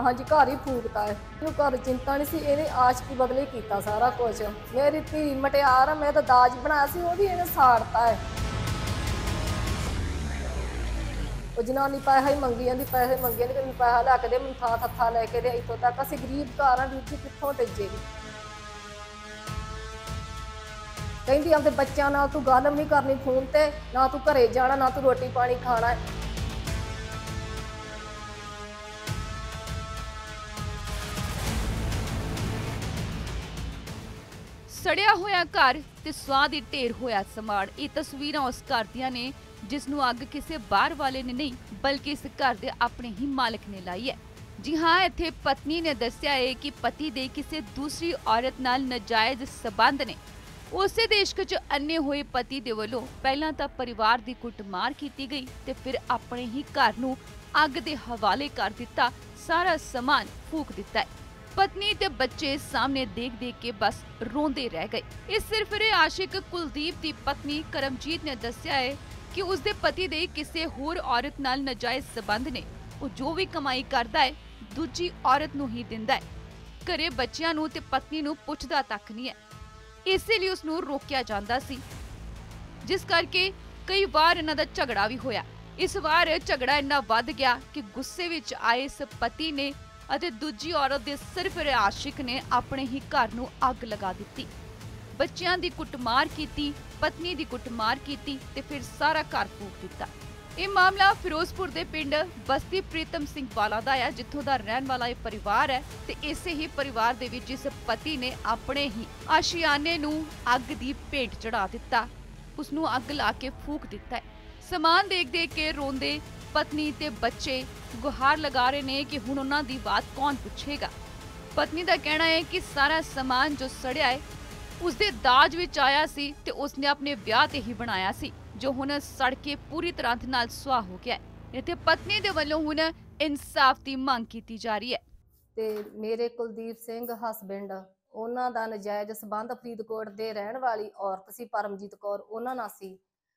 हाँ जी, घर ही फूकता है। मैनूं घर चिंता नहीं सी, इहने आशकी बदले कीता सारा कुछ। मेरी धी मटियार आ, मैं तो दाज बनाया सी, वो भी इहने साड़ता है। ਉਹ ਜਨਾਨੀ ਪੈਸਾ ਹੀ ਮੰਗੀ ਜਾਂਦੀ, ਪੈਸੇ ਮੰਗੇ ਜਾਂਦੀ ਕਿ ਮੈਨੂੰ ਪੈਸਾ ਲੈ ਕੇ ਦੇ, ਮੈਨੂੰ ਥਾਂ ਥੱਥਾ ਲੈ ਕੇ ਦੇ। ਇੱਥੋਂ ਤੱਕ ਅਸੀਂ ਗਰੀਬ ਘਰ ਆ ਵੀਰ ਜੀ, ਕਿੱਥੋਂ ਦੇਈਏ। ਕਹਿੰਦੀ ਆਪਦੇ ਬੱਚਿਆਂ ਨਾਲ ਤੂੰ ਗੱਲ ਵੀ ਨਹੀਂ ਕਰਨੀ ਫੋਨ ਤੇ, ਨਾ ਤੂੰ ਘਰੇ ਜਾਣਾ, ਨਾ ਤੂੰ ਰੋਟੀ ਪਾਣੀ ਖਾਣਾ। ਸੜਿਆ ਹੋਇਆ ਘਰ ਤੇ ਸਵਾਹ ਦੀ ਢੇਰ ਹੋਇਆ ਸਮਾਨ। ਇਹ ਤਸਵੀਰਾਂ ਉਸ ਘਰ ਦੀਆਂ ਨੇ ਜਿਸ ਨੂੰ ਅੱਗ ਕਿਸੇ ਬਾਹਰ ਵਾਲੇ ਨੇ ਨਹੀਂ ਬਲਕਿ ਇਸ ਘਰ ਦੇ ਆਪਣੇ ਹੀ ਮਾਲਕ ਨੇ ਲਾਈ ਹੈ। ਜੀ ਹਾਂ, ਇੱਥੇ ਪਤਨੀ ਨੇ ਦੱਸਿਆ ਹੈ ਕਿ ਪਤੀ ਦੇ ਕਿਸੇ ਦੂਸਰੀ ਔਰਤ ਨਾਲ ਨਾਜਾਇਜ਼ ਸਬੰਧ ਨੇ। ਉਸੇ ਦੇਸ਼ ਵਿੱਚ ਅੰਨੇ ਹੋਏ ਪਤੀ ਦੇ ਵੱਲੋਂ ਪਹਿਲਾਂ ਤਾਂ ਪਰਿਵਾਰ ਦੀ ਕੁੱਟਮਾਰ ਕੀਤੀ ਗਈ ਤੇ ਫਿਰ ਆਪਣੇ ਹੀ ਘਰ ਨੂੰ ਅੱਗ ਦੇ ਹਵਾਲੇ ਕਰ ਦਿੱਤਾ, ਸਾਰਾ ਸਮਾਨ ਫੂਕ ਦਿੱਤਾ ਹੈ। ਪਤਨੀ ਤੇ ਬੱਚੇ ਸਾਹਮਣੇ ਦੇਖ ਕੇ ਬਸ ਰੋਂਦੇ ਰਹਿ ਗਏ। ਇਸ ਸਿਰਫਿਰੇ ਆਸ਼ਿਕ ਕੁਲਦੀਪ ਦੀ ਪਤਨੀ ਕਰਮਜੀਤ ਨੇ ਦੱਸਿਆ ਹੈ ਕਿ ਉਸਦੇ ਪਤੀ ਦੇ ਕਿਸੇ ਹੋਰ ਔਰਤ ਨਾਲ ਨਾਜਾਇਜ਼ ਸਬੰਧ ਨੇ। ਉਹ ਜੋ ਵੀ ਕਮਾਈ ਕਰਦਾ ਹੈ ਦੂਜੀ ਔਰਤ ਨੂੰ ਹੀ ਦਿੰਦਾ ਹੈ। ਘਰੇ ਬੱਚਿਆਂ ਨੂੰ ਤੇ ਪਤਨੀ ਨੂੰ ਪੁੱਛਦਾ ਤੱਕ ਨਹੀਂ ਹੈ। ਇਸੇ ਲਈ ਉਸ ਨੂੰ ਰੋਕਿਆ ਜਾਂਦਾ ਸੀ, ਜਿਸ ਕਰਕੇ ਕਈ ਵਾਰ ਇਹਨਾਂ ਦਾ ਝਗੜਾ ਵੀ ਹੋਇਆ। ਇਸ ਵਾਰ ਝਗੜਾ ਇੰਨਾ ਵੱਧ ਗਿਆ ਕਿ ਗੁੱਸੇ ਵਿੱਚ ਆਏ ਇਸ ਪਤੀ ਨੇ ਅਤੇ ਦੂਜੀ ਔਰਤ ਦੇ ਸਿਰਫਿਰੇ ਆਸ਼ਿਕ ਨੇ ਆਪਣੇ ਹੀ ਘਰ ਨੂੰ ਅੱਗ ਲਗਾ ਦਿੱਤੀ। ਬੱਚਿਆਂ ਦੀ ਕੁੱਟਮਾਰ ਕੀਤੀ, ਪਤਨੀ ਦੀ ਕੁੱਟਮਾਰ ਕੀਤੀ ਤੇ ਫਿਰ ਸਾਰਾ ਘਰ ਫੂਕ ਦਿੱਤਾ। ਇਹ ਮਾਮਲਾ ਫਿਰੋਜ਼ਪੁਰ ਦੇ ਪਿੰਡ ਬਸਤੀ ਪ੍ਰੀਤਮ ਸਿੰਘ ਵਾਲਾ ਦਾ ਹੈ, ਜਿੱਥੋਂ ਦਾ ਰਹਿਣ ਵਾਲਾ ਇਹ ਪਰਿਵਾਰ ਹੈ ਤੇ ਇਸੇ ਹੀ ਪਰਿਵਾਰ ਦੇ ਵਿੱਚ ਇਸ ਪਤੀ ਨੇ ਆਪਣੇ ਹੀ ਆਸ਼ੀਆਨੇ ਨੂੰ ਅੱਗ ਦੀ ਭੇਟ ਚੜਾ ਦਿੱਤਾ, ਉਸ ਨੂੰ ਅੱਗ ਲਾ ਕੇ ਫੂਕ ਦਿੱਤਾ ਹੈ। ਸਮਾਨ ਦੇਖ ਕੇ ਰੋਂਦੇ ਪਤਨੀ ਤੇ ਬੱਚੇ ਗੁਹਾਰ ਲਗਾ ਰਹੇ ਨੇ ਕਿ ਹੁਣ ਉਹਨਾਂ ਦੀ ਬਾਤ ਕੌਣ ਪੁੱਛੇਗਾ। ਪਤਨੀ ਦਾ ਕਹਿਣਾ ਹੈ ਕਿ ਸਾਰਾ ਸਮਾਨ ਜੋ ਸੜਿਆ ਹੈ ਉਸਦੇ ਦਾਜ ਵਿੱਚ ਆਇਆ ਸੀ ਤੇ ਉਸਨੇ ਆਪਣੇ ਵਿਆਹ ਤੇ ਹੀ ਬਣਾਇਆ ਸੀ, ਜੋ ਹੁਣ ਸੜ ਕੇ ਪੂਰੀ ਤਰ੍ਹਾਂ ਨਾਲ ਸੁਆਹ ਹੋ ਗਿਆ ਹੈ। ਇੱਥੇ ਪਤਨੀ ਦੇ ਵੱਲੋਂ ਹੁਣ ਇਨਸਾਫ ਦੀ ਮੰਗ ਕੀਤੀ ਜਾ ਰਹੀ ਹੈ। ਤੇ ਮੇਰੇ ਕੁਲਦੀਪ ਸਿੰਘ ਹਸਬੈਂਡ, ਉਹਨਾਂ ਦਾ ਨਜਾਇਜ਼ ਸਬੰਧ ਫਰੀਦਕੋਟ ਦੇ ਰਹਿਣ ਵਾਲੀ ਔਰਤ ਸੀ ਪਰਮਜੀਤ ਕੌਰ, ਉਹਨਾਂ ਨਾਲ ਸੀ।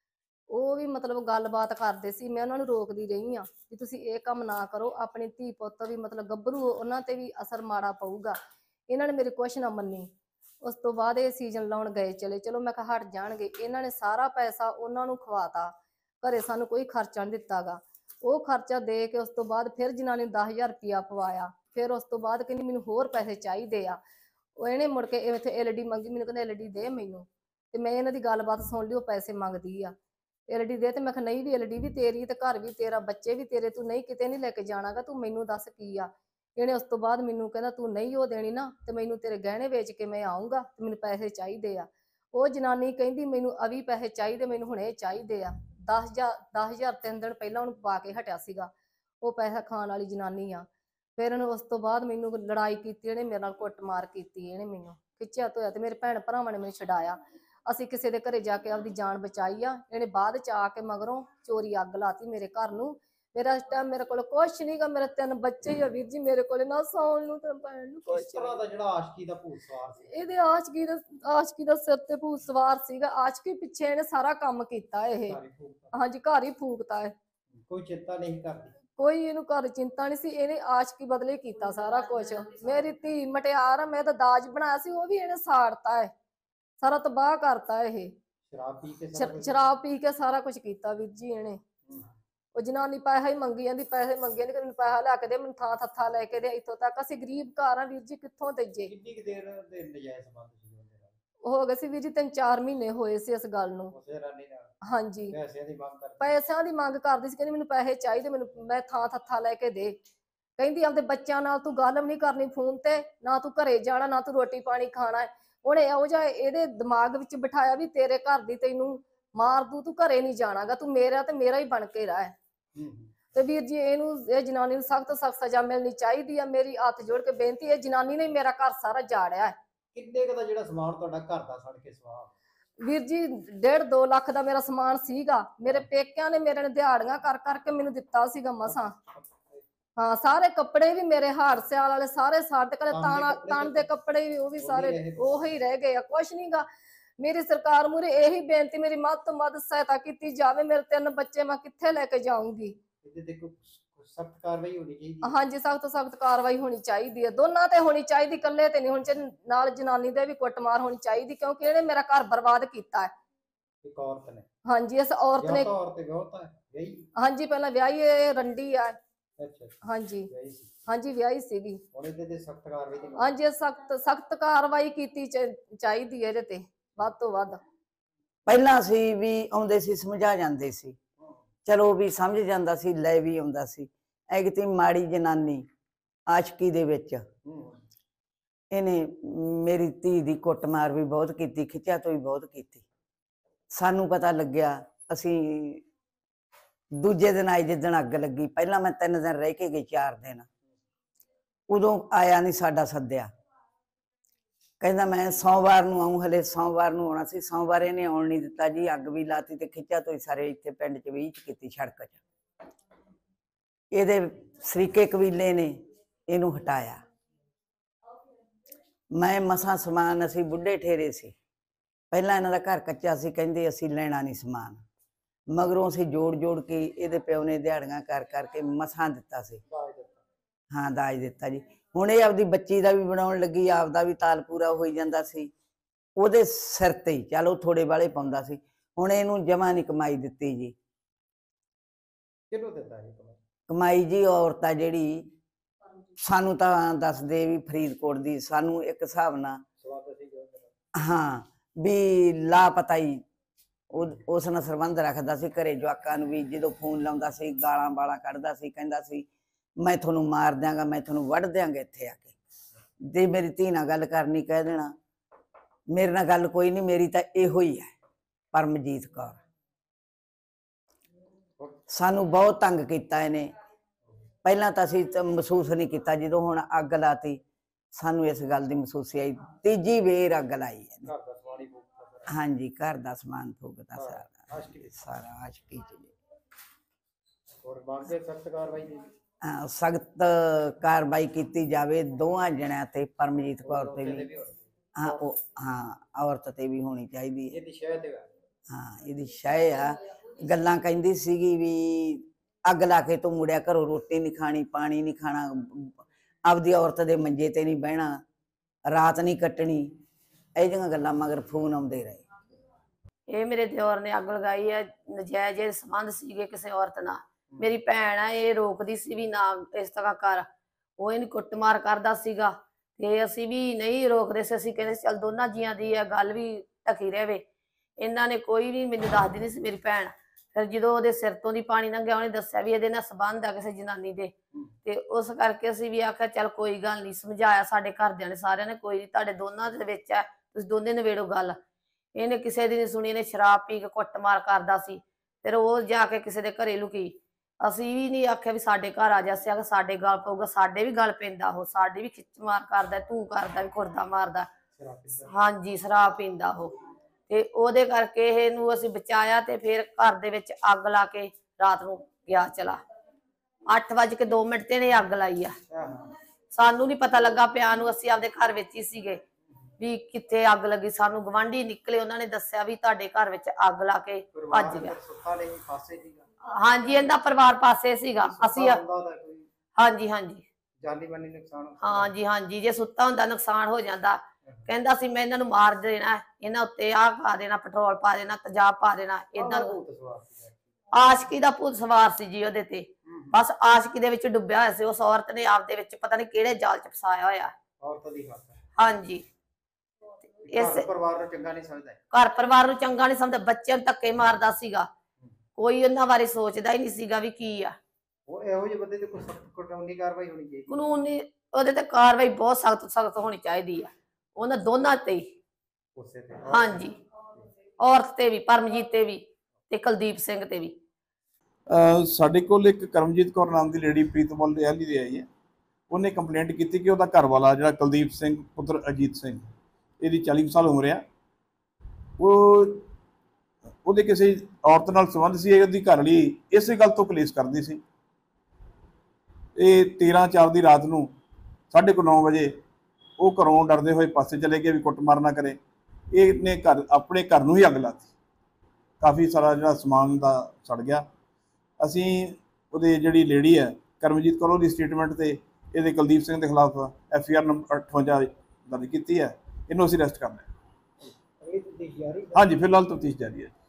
ਉਹ ਵੀ ਮਤਲਬ ਗੱਲਬਾਤ ਕਰਦੇ ਸੀ, ਮੈਂ ਉਹਨਾਂ ਨੂੰ ਰੋਕਦੀ ਰਹੀ ਆ ਵੀ ਤੁਸੀਂ ਇਹ ਕੰਮ ਨਾ ਕਰੋ, ਆਪਣੀ ਧੀ ਪੁੱਤ ਵੀ ਮਤਲਬ ਗੱਭਰੂ, ਉਹਨਾਂ ਤੇ ਵੀ ਅਸਰ ਮਾੜਾ ਪਊਗਾ। ਇਹਨਾਂ ਨੇ ਮੇਰੀ ਕੁਛ ਨਾ ਮੰਨੀ। ਉਸ ਤੋਂ ਬਾਅਦ ਇਹ ਸੀਜ਼ਨ ਲਾਉਣ ਗਏ ਚਲੋ ਮੈਂ ਕਿਹਾ ਹਟ ਜਾਣਗੇ। ਇਹਨਾਂ ਨੇ ਸਾਰਾ ਪੈਸਾ ਉਹਨਾਂ ਨੂੰ ਖਵਾਤਾ, ਘਰੇ ਸਾਨੂੰ ਕੋਈ ਖਰਚਾ ਨਹੀਂ ਦਿੱਤਾਗਾ। ਉਹ ਖਰਚਾ ਦੇ ਕੇ ਉਸ ਤੋਂ ਬਾਅਦ ਫਿਰ ਜਨਾਨੀ 10,000 ਰੁਪਇਆ ਪਵਾਇਆ। ਫਿਰ ਉਸ ਤੋਂ ਬਾਅਦ ਕਹਿੰਦੀ ਮੈਨੂੰ ਹੋਰ ਪੈਸੇ ਚਾਹੀਦੇ ਆ। ਉਹ ਇਹਨੇ ਮੁੜ ਕੇ ਇੱਥੇ ਐਲਡੀ ਮੰਗੀ, ਮੈਨੂੰ ਕਹਿੰਦਾ ਐਲਡੀ ਦੇ ਮੈਨੂੰ। ਤੇ ਮੈਂ ਇਹਨਾਂ ਦੀ ਗੱਲਬਾਤ ਸੁਣ ਲਈ, ਉਹ ਪੈਸੇ ਮੰਗਦੀ ਆ ਐਲਡੀ ਦੇ। ਤੇ ਮੈਂ ਕਿਹਾ ਨਹੀਂ ਵੀ ਐਲਡੀ ਵੀ ਤੇਰੀ ਤੇ ਘਰ ਵੀ ਤੇਰਾ, ਬੱਚੇ ਵੀ ਤੇਰੇ, ਤੂੰ ਨਹੀਂ ਕਿਤੇ ਨਹੀਂ ਲੈ ਕੇ ਜਾਣਾਗਾ, ਤੂੰ ਮੈਨੂੰ ਦੱਸ ਕੀ ਆ। ਇਹਨੇ ਉਸ ਤੋਂ ਬਾਅਦ ਮੈਨੂੰ ਕਹਿੰਦਾ ਤੂੰ ਨਹੀਂ ਉਹ ਦੇਣੀ ਨਾ ਤੇ ਮੈਨੂੰ ਤੇਰੇ ਗਹਿਣੇ ਵੇਚ ਕੇ ਮੈਂ ਆਊਂਗਾ ਤੇ ਮੈਨੂੰ ਪੈਸੇ ਚਾਹੀਦੇ ਆ। ਉਹ ਜਨਾਨੀ ਕਹਿੰਦੀ ਮੈਨੂੰ ਅਵੀ ਪੈਸੇ ਚਾਹੀਦੇ, ਮੈਨੂੰ ਹੁਣੇ ਚਾਹੀਦੇ ਆ। 10,000 3 ਦਿਨ ਪਹਿਲਾਂ ਉਹਨੂੰ ਪਾ ਕੇ ਹਟਿਆ ਸੀਗਾ। ਉਹ ਪੈਸਾ ਖਾਣ ਵਾਲੀ ਜਨਾਨੀ ਆ। ਫਿਰ ਇਹਨੂੰ ਉਸ ਤੋਂ ਬਾਅਦ ਮੈਨੂੰ ਲੜਾਈ ਕੀਤੀ, ਇਹਨੇ ਮੇਰੇ ਨਾਲ ਕੁੱਟਮਾਰ ਕੀਤੀ, ਇਹਨੇ ਮੈਨੂੰ ਖਿੱਚਿਆ ਧੋਇਆ ਤੇ ਮੇਰੇ ਭੈਣ ਭਰਾਵਾਂ ਨੇ ਮੈਨੂੰ ਛਡਾਇਆ। ਅਸੀਂ ਕਿਸੇ ਦੇ ਘਰੇ ਜਾ ਕੇ ਆਪਦੀ ਜਾਨ ਬਚਾਈ ਆ। ਇਹਨੇ ਬਾਅਦ ਚ ਆ ਕੇ ਮਗਰੋਂ ਚੋਰੀ ਅੱਗ ਲਾਤੀ ਮੇਰੇ ਘਰ ਨੂੰ। ਮੇਰਾ ਇਸ ਟਾਈਮ ਮੇਰੇ ਕੋਲ ਕੁਛ ਨਹੀਂ ਗਾ, ਮੇਰੇ 3 ਬੱਚੇ ਹੀ ਆ ਵੀਰ ਜੀ, ਮੇਰੇ ਕੋਲ ਨਾ ਸੌਣ ਨੂੰ ਤੇ ਭੈਣ ਨੂੰ ਕੁਛ। ਕਿਸ ਤਰ੍ਹਾਂ ਦਾ ਜਿਹੜਾ ਆਸ਼ਕੀ ਦਾ ਭੂਤ ਸਵਾਰ ਸੀ? ਇਹਦੇ ਆਸ਼ਕੀ ਦਾ ਸਿਰ ਤੇ ਭੂਤ ਸਵਾਰ ਸੀਗਾ। ਆਸ਼ਕੀ ਪਿੱਛੇ ਇਹਨੇ ਸਾਰਾ ਕੰਮ ਕੀਤਾ ਇਹ। ਹਾਂਜੀ, ਘਰ ਹੀ ਫੂਕਤਾ ਹੈ। ਕੋਈ ਚਿੰਤਾ ਨਹੀਂ ਕਰਦੀ? ਕੋਈ ਇਹਨੂੰ ਘਰ ਚਿੰਤਾ ਨਹੀਂ ਸੀ, ਇਹਨੇ ਆਸ਼ਕੀ ਬਦਲੇ ਕੀਤਾ ਸਾਰਾ ਕੁਝ। ਮੇਰੀ ਧੀ ਮਟਿਆਰ ਆ, ਮੈਂ ਤਾਂ ਦਾਜ ਬਣਾਇਆ ਸੀ, ਉਹ ਵੀ ਇਹਨੇ ਸਾੜਤਾ ਹੈ, ਸਾਰਾ ਤਬਾਹ ਕਰਤਾ ਇਹ। ਸ਼ਰਾਬ ਪੀ ਕੇ ਸਾਰਾ ਕੁਝ ਕੀਤਾ ਵੀਰ ਜੀ ਇਹਨੇ। ਉਹ ਜਨਾਨੀ ਪੈਸਾ ਹੀ ਮੰਗੀ ਜਾਂਦੀ, ਪੈਸੇ ਮੰਗੇ ਜਾਂਦੀ ਕਿ ਮੈਨੂੰ ਪੈਸਾ ਲੈ ਕੇ ਦੇ, ਮੈਨੂੰ ਥਾਂ ਥੱਥਾ ਲੈ ਕੇ ਦੇ। ਇੱਥੋਂ ਤੱਕ ਅਸੀਂ ਗਰੀਬ ਘਰ ਆ ਵੀਰ ਜੀ, ਕਿੱਥੋਂ ਦੇਈਏ। ਕਿੰਨੀ ਕੁ ਦੇਰ ਦੇ ਨਜਾਇਜ਼ ਸੰਬੰਧ ਸੀ ਉਹਦੇ ਨਾਲ? ਹੋ ਗਏ ਸੀ ਵੀਰ ਜੀ 3-4 ਮਹੀਨੇ ਹੋਏ ਸੀ ਇਸ ਗੱਲ ਨੂੰ। ਉਸੇ ਰਾਨੀ ਨਾਲ? ਹਾਂਜੀ, ਪੈਸਿਆਂ ਦੀ ਮੰਗ ਕਰਦੀ ਸੀ। ਕਹਿੰਦੀ ਮੈਨੂੰ ਪੈਸੇ ਚਾਹੀਦੇ, ਮੈਨੂੰ ਮੈਂ ਥਾਂ ਥੱਥਾ ਲੈ ਕੇ ਦੇ। ਕਹਿੰਦੀ ਆਪਦੇ ਬੱਚਿਆਂ ਨਾਲ ਤੂੰ ਗੱਲ ਵੀ ਨਹੀਂ ਕਰਨੀ ਫੋਨ ਤੇ, ਨਾ ਤੂੰ ਘਰੇ ਜਾਣਾ, ਨਾ ਤੂੰ ਰੋਟੀ ਪਾਣੀ ਖਾਣਾ। ਉਹਨੇ ਇਹੋ ਜਿਹਾ ਇਹਦੇ ਦਿਮਾਗ ਵਿੱਚ ਬਿਠਾਇਆ ਵੀ ਤੇਰੇ ਘਰ ਦੀ ਤੈਨੂੰ ਮਾਰ ਦੂ, ਤੂੰ ਘਰੇ ਨਹੀਂ ਜਾਣਾਗਾ, ਤੂੰ ਮੇਰਾ ਤੇ ਮੇਰਾ ਹੀ ਬਣ ਕੇ ਰਹਿ। ਤੇ ਵੀਰ ਜੀ ਇਹ ਜਨਾਨੀ ਨੂੰ ਸਖਤ ਸਜ਼ਾ ਮਿਲਣੀ ਚਾਹੀਦੀ ਆ। ਮੇਰੀ ਹੱਥ ਜੋੜ ਕੇ ਬੇਨਤੀ, ਇਹ ਜਨਾਨੀ ਨੇ ਮੇਰਾ ਘਰ ਸਾਰਾ ਜਾੜਿਆ ਹੈ। ਕਿੰਨੇ ਕੁ ਦਾ ਜਿਹੜਾ ਸਮਾਨ ਤੁਹਾਡਾ ਘਰ ਦਾ ਸੜ ਕੇ ਸਵਾਹ? ਵੀਰ ਜੀ 1.5-2 ਲੱਖ ਦਾ ਮੇਰਾ ਸਮਾਨ ਸੀਗਾ। ਮੇਰੇ ਪੇਕਿਆਂ ਨੇ ਮੇਰੇ ਨੇ ਦਿਹਾੜੀਆਂ ਕਰ ਕਰਕੇ ਮੈਨੂੰ ਦਿੱਤਾ ਸੀਗਾ ਮਸਾਂ। ਹਾਂ, ਸਾਰੇ ਕੱਪੜੇ ਵੀ ਮੇਰੇ ਹਾੜ ਸਿਆਲ ਵਾਲੇ ਸਾਰੇ ਸਾਡੇ ਕੋਲ, ਤਣ ਦੇ ਕੱਪੜੇ ਵੀ ਉਹ ਵੀ ਸਾਰੇ ਉਹੀ ਰਹਿ ਗਏ ਆ, ਕੁਛ ਨੀ ਗਾ। ਮੇਰੀ ਸਰਕਾਰ ਮੂਹਰੇ ਇਹੀ ਬੇਨਤੀ, ਮੇਰੀ ਮੱਧ ਤੋਂ ਮੱਧ ਸਹਾਇਤਾ ਕੀਤੀ ਜਾਵੇ। ਮੇਰੇ 3 ਬੱਚੇ ਮੈਂ ਕਿੱਥੇ ਲੈ ਕੇ ਜਾਊਂਗੀ? ਸਖਤ ਕਾਰਵਾਈ ਹੋਣੀ ਚਾਹੀਦੀ ਹੈ। ਹਾਂਜੀ, ਸਖਤ ਤੋਂ ਸਖਤ ਕਾਰਵਾਈ ਹੋਣੀ ਚਾਹੀਦੀ ਹੈ, ਦੋਨਾਂ ਤੇ ਹੋਣੀ ਚਾਹੀਦੀ, ਇਕੱਲੇ ਤੇ ਨਹੀਂ ਹੋਣੀ ਚਾਹੀਦੀ, ਨਾਲ ਜਨਾਨੀ ਦੇ ਵੀ ਕੁੱਟਮਾਰ ਹੋਣੀ ਚਾਹੀਦੀ, ਕਿਉਂਕਿ ਇਹਨੇ ਮੇਰਾ ਘਰ ਬਰਬਾਦ ਕੀਤਾ ਹੈ। ਇੱਕ ਔਰਤ ਨੇ ਹਾਂਜੀ, ਇਸ ਔਰਤ ਨੇ, ਔਰਤ ਵਿਆਹਤਾ ਹੈ ਵਿਆਹੀ? ਹਾਂਜੀ ਪਹਿਲਾਂ ਵਿਆਹੀ, ਇਹ ਰੰਡੀ ਆ। ਅੱਛਾ ਹਾਂਜੀ ਵਿਆਹੀ ਸੀ। ਹਾਂਜੀ ਵਿਆਹੀ ਸੀਗੀ। ਹੁਣ ਇਹਦੇ ਤੇ ਸਖਤ ਕਾਰਵਾਈ ਦੀ ਹਾਂਜੀ, ਸਖਤ ਕਾਰਵਾਈ ਕੀਤੀ ਚਾਹੀਦੀ ਹੈ ਇਹਦੇ ਤੇ, ਵੱਧ ਤੋਂ ਵੱਧ। ਪਹਿਲਾਂ ਅਸੀਂ ਵੀ ਆਉਂਦੇ ਸੀ, ਸਮਝਾ ਜਾਂਦੇ ਸੀ, ਚਲੋ ਵੀ ਸਮਝ ਜਾਂਦਾ ਸੀ, ਲੈ ਵੀ ਆਉਂਦਾ ਸੀ। ਐਗਤੀ ਮਾੜੀ ਜਨਾਨੀ ਆਸ਼ਕੀ ਦੇ ਵਿੱਚ ਇਹਨੇ ਮੇਰੀ ਧੀ ਦੀ ਕੁੱਟਮਾਰ ਵੀ ਬਹੁਤ ਕੀਤੀ, ਖਿੱਚਿਆ ਤੋਂ ਵੀ ਬਹੁਤ ਕੀਤੀ। ਸਾਨੂੰ ਪਤਾ ਲੱਗਿਆ, ਅਸੀਂ ਦੂਜੇ ਦਿਨ ਆਏ ਜਿੱਦਣ ਅੱਗ ਲੱਗੀ। ਪਹਿਲਾਂ ਮੈਂ 3 ਦਿਨ ਰਹਿ ਕੇ ਗਈ, 4 ਦਿਨ। ਉਦੋਂ ਆਇਆ ਨਹੀਂ, ਸਾਡਾ ਸੱਦਿਆ, ਕਹਿੰਦਾ ਮੈਂ ਸੋਮਵਾਰ ਨੂੰ ਆਊਂ। ਹਲੇ ਸੋਮਵਾਰ ਨੂੰ ਆਉਣਾ ਸੀ, ਸੋਮਵਾਰ ਇਹਨੇ ਆਉਣ ਨਹੀਂ ਦਿੱਤਾ ਜੀ। ਅੱਗ ਵੀ ਲਾਤੀ ਤੇ ਖਿੱਚਿਆ ਤੋਂ ਸਾਰੇ ਇੱਥੇ ਪਿੰਡ 'ਚ ਵੀ ਕੀਤੀ, ਸੜਕ 'ਚ। ਇਹਦੇ ਸਰੀਕੇ ਕਬੀਲੇ ਨੇ ਇਹਨੂੰ ਹਟਾਇਆ। ਮੈਂ ਮਸਾਂ ਸਮਾਨ, ਅਸੀਂ ਬੁੱਢੇ ਠੇਰੇ ਸੀ, ਪਹਿਲਾਂ ਇਹਨਾਂ ਦਾ ਘਰ ਕੱਚਾ ਸੀ, ਕਹਿੰਦੇ ਅਸੀਂ ਲੈਣਾ ਨਹੀਂ ਸਮਾਨ। ਮਗਰੋਂ ਅਸੀਂ ਜੋੜ ਕੇ ਇਹਦੇ ਪਿਓ ਨੇ ਦਿਹਾੜੀਆਂ ਕਰ ਕਰਕੇ ਮਸਾਂ ਦਿੱਤਾ ਸੀ। ਹਾਂ, ਦਾਜ ਦਿੱਤਾ ਜੀ। ਹੁਣ ਇਹ ਆਪਦੀ ਬੱਚੀ ਦਾ ਵੀ ਬਣਾਉਣ ਲੱਗੀ, ਆਪਦਾ ਵੀ ਤਾਲ ਪੂਰਾ ਹੋਈ ਜਾਂਦਾ ਸੀ ਉਹਦੇ ਸਿਰ ਤੇ ਹੀ। ਚੱਲ ਉਹ ਥੋੜੇ ਵਾਲੇ ਪਾਉਂਦਾ ਸੀ, ਹੁਣ ਇਹਨੂੰ ਜਮਾ ਨਹੀਂ ਕਮਾਈ ਦਿੱਤੀ ਜੀ। ਕਿਹਨੂੰ ਦਿੱਤਾ ਇਹ ਕਮਾਈ ਜੀ ਔਰਤ ਆ ਜਿਹੜੀ, ਸਾਨੂੰ ਤਾਂ ਦੱਸਦੇ ਵੀ ਫਰੀਦਕੋਟ ਦੀ, ਸਾਨੂੰ ਇੱਕ ਹਿਸਾਬ ਨਾਲ ਹਾਂ ਵੀ ਲਾਪਤਾ ਹੀ ਉਸ ਨਾਲ ਸੰਬੰਧ ਰੱਖਦਾ ਸੀ। ਘਰੇ ਜਵਾਕਾਂ ਨੂੰ ਵੀ ਜਦੋਂ ਫੋਨ ਲਾਉਂਦਾ ਸੀ, ਗਾਲਾਂ ਵਾਲਾਂ ਕੱਢਦਾ ਸੀ, ਕਹਿੰਦਾ ਸੀ ਮੈਂ ਤੁਹਾਨੂੰ ਮਾਰ ਦਿਆਂਗਾ, ਮੈਂ ਤੁਹਾਨੂੰ ਵੱਢ ਦਿਆਂਗਾ ਇੱਥੇ ਆ ਕੇ। ਜੇ ਮੇਰੀ ਧੀ ਨਾਲ ਗੱਲ ਕਰਨੀ ਕਹਿ ਦੇਣਾ, ਮੇਰੇ ਨਾਲ ਗੱਲ ਕੋਈ ਨਹੀਂ, ਮੇਰੀ ਤਾਂ ਇਹੋ ਹੀ ਹੈ ਪਰਮਜੀਤ ਕੌਰ। ਸਾਨੂੰ ਬਹੁਤ ਤੰਗ ਕੀਤਾ ਇਹਨੇ। ਪਹਿਲਾਂ ਤਾਂ ਅਸੀਂ ਮਹਿਸੂਸ ਨਹੀਂ ਕੀਤਾ, ਜਦੋਂ ਹੁਣ ਅੱਗ ਲਾਤੀ ਸਾਨੂੰ ਇਸ ਗੱਲ ਦੀ ਮਹਿਸੂਸ ਆਈ। ਤੀਜੀ ਵੇਰ ਅੱਗ ਲਾਈ ਇਹਨੇ। ਹਾਂਜੀ, ਘਰ ਦਾ ਸਮਾਨ ਫੂਕਤਾ ਸਾਰਾ, ਸਾਰਾ ਆਸ਼ਕੀ ਚ। ਹਾਂ, ਸਖਤ ਕਾਰਵਾਈ ਕੀਤੀ ਜਾਵੇ ਦੋਵਾਂ ਜਣਿਆਂ ਤੇ, ਪਰਮਜੀਤ ਕੌਰ ਤੇ ਵੀ। ਹਾਂ, ਉਹ ਹਾਂ ਔਰਤ ਤੇ ਵੀ ਹੋਣੀ ਚਾਹੀਦੀ ਹੈ। ਹਾਂ, ਇਹਦੀ ਸ਼ੈ ਆ। ਗੱਲਾਂ ਕਹਿੰਦੀ ਸੀਗੀ ਵੀ ਅੱਗ ਲਾ ਕੇ ਤੂੰ ਮੁੜਿਆ ਘਰੋਂ, ਰੋਟੀ ਨਹੀਂ ਖਾਣੀ, ਪਾਣੀ ਨਹੀਂ ਖਾਣਾ, ਆਪਦੀ ਔਰਤ ਦੇ ਮੰਜੇ ਤੇ ਨਹੀਂ ਬਹਿਣਾ, ਰਾਤ ਨਹੀਂ ਕੱਟਣੀ। ਇਹ ਜਿਹੀਆਂ ਗੱਲਾਂ ਮਗਰ ਫੋਨ ਆਉਂਦੇ ਰਹੇ। ਇਹ ਮੇਰੇ ਦਿਓਰ ਨੇ ਅੱਗ ਲਗਾਈ ਹੈ, ਨਜਾਇਜ਼ ਸੰਬੰਧ ਸੀਗੇ ਕਿਸੇ ਔਰਤ ਨਾਲ। ਮੇਰੀ ਭੈਣ ਆ, ਇਹ ਰੋਕਦੀ ਸੀ ਵੀ ਨਾ ਇਸ ਤਰ੍ਹਾਂ ਕਰ, ਉਹ ਇਹਨੂੰ ਕੁੱਟਮਾਰ ਕਰਦਾ ਸੀਗਾ ਤੇ ਅਸੀਂ ਵੀ ਨਹੀਂ ਰੋਕਦੇ ਸੀ। ਅਸੀਂ ਕਹਿੰਦੇ ਚੱਲ ਦੋਨਾਂ ਜੀਆਂ ਦੀ ਹੈ ਗੱਲ ਵੀ ਢਕੀ ਰਹੇ। ਇਹਨਾਂ ਨੇ ਕੋਈ ਵੀ ਮੈਨੂੰ ਦੱਸਦੀ ਨਹੀਂ ਸੀ ਮੇਰੀ ਭੈਣ। ਫਿਰ ਜਦੋਂ ਉਹਦੇ ਸਿਰ ਤੋਂ ਦੀ ਪਾਣੀ ਲੰਘਿਆ, ਉਹਨੇ ਦੱਸਿਆ ਵੀ ਇਹਦੇ ਨਾਲ ਸੰਬੰਧ ਆ ਕਿਸੇ ਜਨਾਨੀ ਦੇ, ਤੇ ਉਸ ਕਰਕੇ ਅਸੀਂ ਵੀ ਆਖਿਆ ਚੱਲ ਕੋਈ ਗੱਲ ਨਹੀਂ। ਸਮਝਾਇਆ ਸਾਡੇ ਘਰਦਿਆਂ ਨੇ, ਸਾਰਿਆਂ ਨੇ, ਕੋਈ ਨਹੀਂ ਤੁਹਾਡੇ ਦੋਨਾਂ ਦੇ ਵਿੱਚ ਹੈ, ਤੁਸੀਂ ਦੋਨੇ ਨਿਬੇੜੋ ਗੱਲ। ਇਹਨੇ ਕਿਸੇ ਦੀ ਨਹੀਂ ਸੁਣੀ, ਇਹਨੇ ਸ਼ਰਾਬ ਪੀ ਕੇ ਕੁੱਟਮਾਰ ਕਰਦਾ ਸੀ। ਫਿਰ ਉਹ ਜਾ ਕੇ ਕਿਸੇ ਦੇ ਘਰੇ ਲੁਕੀ। ਅਸੀਂ ਵੀ ਨਹੀਂ ਆਖਿਆ ਵੀ ਸਾਡੇ ਘਰ ਆ ਜਾ, ਅਸੀਂ ਸਾਡੇ ਗੱਲ ਪਊਗਾ, ਸਾਡੇ ਵੀ ਗੱਲ ਪੈਂਦਾ, ਉਹ ਸਾਡੀ ਵੀ ਖਿੱਚ ਮਾਰ ਕਰਦਾ, ਤੂੰ ਕਰਦਾ ਵੀ ਖੁਰਦਾ ਮਾਰਦਾ। ਹਾਂਜੀ, ਸ਼ਰਾਬ ਪੀਂਦਾ ਉਹ। ਤੇ ਉਹਦੇ ਕਰਕੇ ਇਹਨੂੰ ਅਸੀਂ ਬਚਾਇਆ ਤੇ ਫਿਰ ਘਰ ਦੇ ਵਿੱਚ ਅੱਗ ਲਾ ਕੇ ਰਾਤ ਨੂੰ ਗਿਆ ਚਲਾ। 8:02 ਤੇ ਇਹਨੇ ਅੱਗ ਲਾਈ ਆ। ਸਾਨੂੰ ਨਹੀਂ ਪਤਾ ਲੱਗਾ ਪਿਆ ਨੂੰ, ਅਸੀਂ ਆਪਦੇ ਘਰ ਵਿੱਚ ਹੀ ਸੀਗੇ ਵੀ ਕਿੱਥੇ ਅੱਗ ਲੱਗੀ। ਸਾਨੂੰ ਗਵਾਂਢੀ ਨਿਕਲੇ, ਉਹਨਾਂ ਨੇ ਦੱਸਿਆ ਵੀ ਤੁਹਾਡੇ ਘਰ ਵਿੱਚ ਅੱਗ ਲਾ ਕੇ ਭੱਜ ਗਿਆ। ਹਾਂਜੀ, ਇਹਦਾ ਪਰਿਵਾਰ ਪਾਸੇ ਸੀਗਾ। ਅਸੀਂ ਹਾਂਜੀ ਹਾਂਜੀ ਹਾਂਜੀ ਹਾਂਜੀ, ਜੇ ਸੁੱਤਾ ਹੁੰਦਾ ਨੁਕਸਾਨ ਹੋ ਜਾਂਦਾ। ਕਹਿੰਦਾ ਸੀ ਮੈਂ ਇਹਨਾਂ ਨੂੰ ਮਾਰ ਦੇਣਾ, ਇਹਨਾਂ ਉੱਤੇ ਆਹ ਪਾ ਦੇਣਾ, ਪੈਟਰੋਲ ਪਾ ਦੇਣਾ, ਤੇਜ਼ਾਬ ਪਾ ਦੇਣਾ। ਏਦਾਂ ਆਸ਼ਕੀ ਦਾ ਭੂਤ ਸਵਾਰ ਸੀ ਜੀ ਉਹਦੇ ਤੇ। ਬਸ ਆਸ਼ਕੀ ਦੇ ਵਿੱਚ ਡੁੱਬਿਆ ਹੋਇਆ ਸੀ। ਉਸ ਔਰਤ ਨੇ ਆਪਦੇ ਵਿੱਚ ਪਤਾ ਨਹੀਂ ਕਿਹੜੇ ਜਾਲ ਚ ਫਸਾਇਆ ਹੋਇਆ। ਹਾਂਜੀ, ਇਸ ਪਰਿਵਾਰ ਨੂੰ ਚੰਗਾ ਨਹੀਂ ਸਮਝਦਾ, ਘਰ ਪਰਿਵਾਰ ਨੂੰ ਚੰਗਾ ਨਹੀਂ ਸਮਝਦਾ, ਬੱਚਿਆਂ ਨੂੰ ਧੱਕੇ ਮਾਰਦਾ ਸੀਗਾ। ਕੋਈ ਉਹਨਾਂ ਬਾਰੇ ਸੋਚਦਾ ਹੀ ਨਹੀਂ ਸੀਗਾ ਵੀ ਕੀ ਆ। ਉਹ ਇਹੋ ਜਿਹੇ ਬੰਦੇ ਤੇ ਕੋਈ ਸਖਤ ਕਾਨੂੰਨੀ ਕਾਰਵਾਈ ਹੋਣੀ ਚਾਹੀਦੀ। ਕਾਨੂੰਨੀ ਉਹਦੇ ਤੇ ਕਾਰਵਾਈ ਬਹੁਤ ਸਖਤ ਹੋਣੀ ਚਾਹੀਦੀ ਆ, ਉਹਨਾਂ ਦੋਨਾਂ ਤੇ ਹੀ। ਹਾਂਜੀ, ਔਰਤ ਤੇ ਵੀ, ਪਰਮਜੀਤ ਤੇ ਵੀ, ਤੇ ਕੁਲਦੀਪ ਸਿੰਘ ਤੇ ਵੀ। ਸਾਡੇ ਕੋਲ ਇੱਕ ਕਰਮਜੀਤ ਕੌਰ ਨਾਮ ਦੀ ਲੇਡੀ ਪ੍ਰੀਤਮਲ ਦੇ ਹਲੀ ਦੇ ਆਈ ਹੈ। ਉਹਨੇ ਕੰਪਲੇਂਟ ਕੀਤੀ ਕਿ ਉਹਦਾ ਘਰ ਵਾਲਾ ਜਿਹੜਾ ਕੁਲਦੀਪ ਸਿੰਘ ਪੁੱਤਰ ਅਜੀਤ ਸਿੰਘ, ਇਹਦੀ 40 ਸਾਲ ਉਮਰ ਆ, ਉਹਦੇ ਕਿਸੇ ਔਰਤ ਨਾਲ ਸੰਬੰਧ ਸੀ। ਉਹਦੀ ਘਰਵਾਲੀ ਇਸੇ ਗੱਲ ਤੋਂ ਕਲੇਸ਼ ਕਰਦੀ ਸੀ। ਇਹ 13/4 ਦੀ ਰਾਤ ਨੂੰ 9:30 ਵਜੇ ਉਹ ਘਰੋਂ ਡਰਦੇ ਹੋਏ ਪਾਸੇ ਚਲੇ ਗਏ ਵੀ ਕੁੱਟਮਾਰ ਨਾ ਕਰੇ। ਇਹਨੇ ਆਪਣੇ ਘਰ ਨੂੰ ਹੀ ਅੱਗ ਲਾਤੀ। ਕਾਫੀ ਸਾਰਾ ਜਿਹੜਾ ਸਮਾਨ ਦਾ ਸੜ ਗਿਆ। ਅਸੀਂ ਉਹਦੇ ਜਿਹੜੀ ਲੇਡੀ ਹੈ ਕਰਮਜੀਤ ਕੌਰ ਦੀ ਸਟੇਟਮੈਂਟ ਤੇ ਇਹਦੇ ਕੁਲਦੀਪ ਸਿੰਘ ਦੇ ਖਿਲਾਫ FIR ਨੰਬਰ 58 ਦਰਜ ਕੀਤੀ ਹੈ। ਇਹਨੂੰ ਅਸੀਂ ਅਰੈਸਟ ਕਰਨਾ ਹੈ। ਅਗਲੀ ਤਫਤੀਸ਼ ਜਾਰੀ ਹੈ। ਹਾਂਜੀ, ਫਿਲਹਾਲ ਤਫਤੀਸ਼ ਜਾਰੀ ਹੈ।